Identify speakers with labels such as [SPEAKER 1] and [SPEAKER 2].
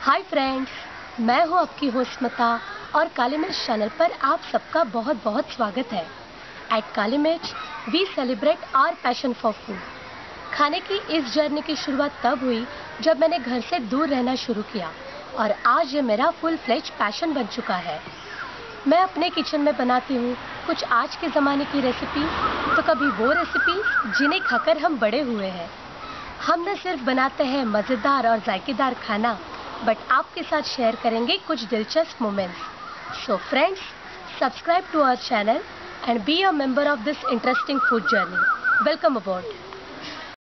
[SPEAKER 1] Hi friends, मैं हूं आपकी होस्ट स्मिता और काली मिर्च चैनल पर आप सबका बहुत बहुत स्वागत है। At Kali Mirch we celebrate our passion for food. खाने की इस जर्नी की शुरुआत तब हुई जब मैंने घर से दूर रहना शुरू किया और आज ये मेरा फुल फ्लेज पैशन बन चुका है। मैं अपने किचन में बनाती हूँ कुछ आज के ज़माने की रेसिपी, तो कभी वो रेसिपी जिन्हें खाकर हम बड़े हुए हैं। हम न सिर्फ बनाते हैं मज़ेदार और जायकेदार खाना, बट आपके साथ शेयर करेंगे कुछ दिलचस्प moments. So friends, subscribe to our channel and be a member of this interesting food journey. Welcome अबॉर्ड।